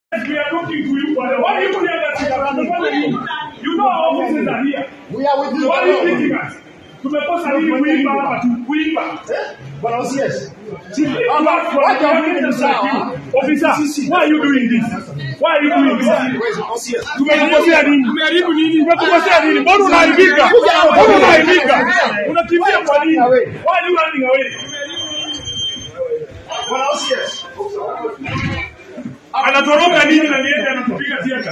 We are looking to you, Father. Why are you here that you know our offices are here? We are with you. Why are you thinking us? Tumekosa nini kuimba hapa tu kuimba? Bwana OCS. Officer, why are you doing this? Why are you doing this? Tumekukosea nini? Tumeharibu nini? Tumekukosea nini? Mbona unaharibika? Mbona unaharibika? Unakimbia kwa nini? Why are you running away? Bwana OCS. Anatoroka nini na niende anatupiga tiaka?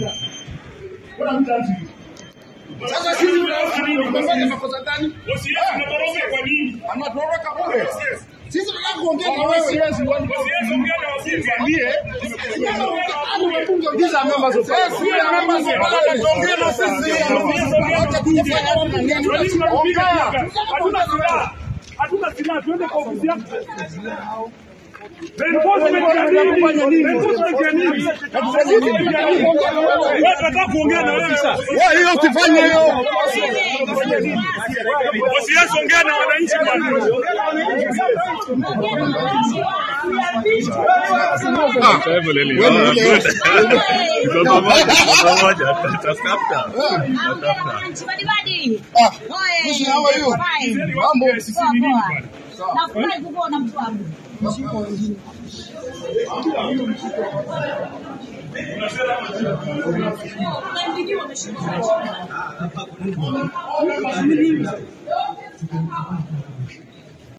Sasa sisi tunafanya nini? Tunafanya makosa gani? OCS anatoroka kwa nini? Anatoroka bure. Sisi tunataka kuongea na wewe. OCS ongea na OCS ndiye. These are members of parliament. We are members of parliament. Ongea na sisi. Hatuna silaha, tuende kwa ofisi yako. Reinforcement ya nini? Nataka kuongea na wewe sasa. Wewe hiyo usifanye hiyo. OCS ongea na wananchi bwana. How are you? Mambo. Nafurahi kukuona mtu wangu. Unasema